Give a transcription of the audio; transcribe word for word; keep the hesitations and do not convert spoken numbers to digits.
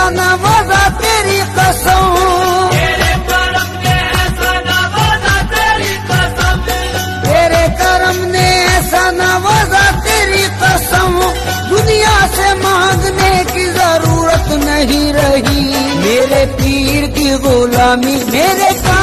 ऐसा नवाजा तेरी कसम, तेरे करम ने ऐसा नवाजा तेरी कसम, तेरे करम ने ऐसा नवाजा तेरी कसम। दुनिया से मांगने की जरूरत नहीं रही, मेरे पीर की गुलामी मेरे